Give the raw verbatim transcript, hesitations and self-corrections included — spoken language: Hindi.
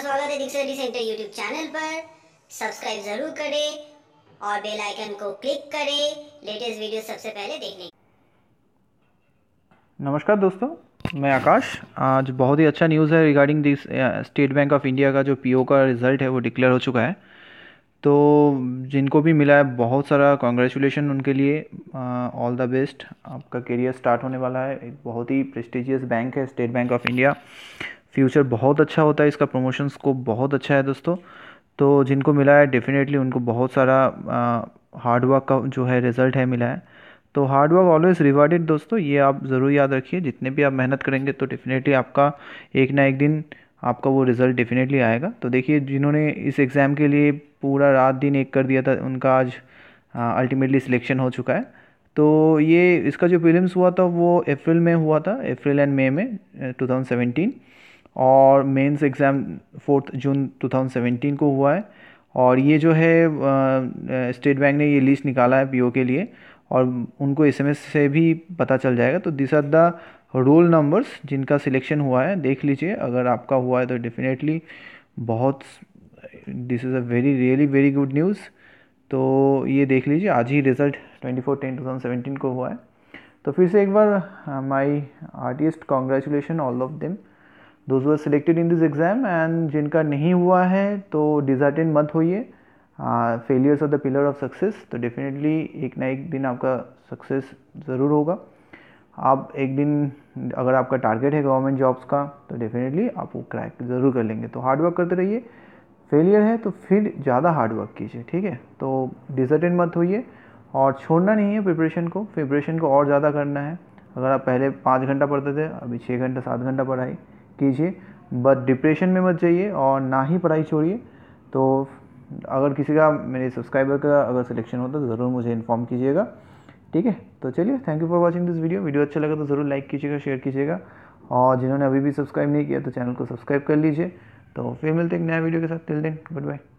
स्वागत है डिक्शनरी सेंटर यूट्यूब चैनल पर। सब्सक्राइब जरूर करें और बेल आइकन को क्लिक करें लेटेस्ट वीडियो सबसे पहले देखने। नमस्कार दोस्तों, मैं आकाश। आज बहुत ही अच्छा न्यूज़ है regarding this State Bank of India का जो पीओ का रिज़ल्ट है वो डिक्लेयर हो चुका है। तो जिनको भी मिला है बहुत सारा कॉन्ग्रेचुलेशन उनके लिए। ऑल द बेस्ट, आपका करियर स्टार्ट होने वाला है। एक बहुत ही प्रेस्टिजियस बैंक है State Bank of India. Future बहुत अच्छा होता है, इसका प्रमोशन स्कोप बहुत अच्छा है दोस्तों। तो जिनको मिला है डेफिनेटली उनको बहुत सारा हार्ड वर्क का जो है रिज़ल्ट है मिला है। तो हार्ड वर्क ऑलवेज रिवार्डेड दोस्तों, ये आप ज़रूर याद रखिए। जितने भी आप मेहनत करेंगे तो डेफिनेटली आपका एक ना एक दिन आपका वो रिज़ल्ट डेफिनेटली आएगा। तो देखिए, जिन्होंने इस एग्ज़ाम के लिए पूरा रात दिन एक कर दिया था उनका आज अल्टीमेटली सिलेक्शन हो चुका है। तो ये इसका जो प्रीलिम्स हुआ था वो अप्रैल में हुआ था, अप्रैल एंड मई में टू थाउजेंड सेवेंटीन, और mains exam fourth June two thousand seventeen को हुआ है। और ये जो है स्टेट बैंक ने ये लिस्ट निकाला है पीओ के लिए, और उनको एसएमएस से भी पता चल जाएगा। तो this are the roll numbers जिनका सिलेक्शन हुआ है, देख लीजिए। अगर आपका हुआ है तो डेफिनेटली बहुत, this is a very really very good news. तो ये देख लीजिए, आज ही result twenty four ten two thousand seventeen को हुआ है। तो फिर से एक बार my heartiest congratulation all of them those were selected in this exam. And जिनका नहीं हुआ है तो डिसअर्टेन मत होइए। Failures are the pillar of success. तो डेफिनेटली एक ना एक दिन आपका सक्सेस ज़रूर होगा। आप एक दिन, अगर आपका टारगेट है गवर्नमेंट जॉब्स का, तो डेफिनेटली आप वो क्रैक ज़रूर कर लेंगे। तो हार्ड वर्क करते रहिए। फेलियर है तो फिर ज़्यादा हार्ड वर्क कीजिए, ठीक है। तो डिसअर्टेन मत होइए और छोड़ना नहीं है प्रिपरेशन को। प्रिपरेशन को और ज़्यादा करना है। अगर आप पहले पाँच घंटा पढ़ते थे, अभी छः घंटा सात घंटा पढ़ाई कीजिए। बट डिप्रेशन में मत जाइए और ना ही पढ़ाई छोड़िए। तो अगर किसी का, मेरे सब्सक्राइबर का अगर सिलेक्शन होता तो ज़रूर मुझे इन्फॉर्म कीजिएगा, ठीक है। तो चलिए, thank you for watching this video. Video अच्छा लगा तो ज़रूर लाइक कीजिएगा, शेयर कीजिएगा, और जिन्होंने अभी भी सब्सक्राइब नहीं किया तो चैनल को सब्सक्राइब कर लीजिए। तो फिर मिलते हैं एक नया वीडियो के साथ। Till then, good bye.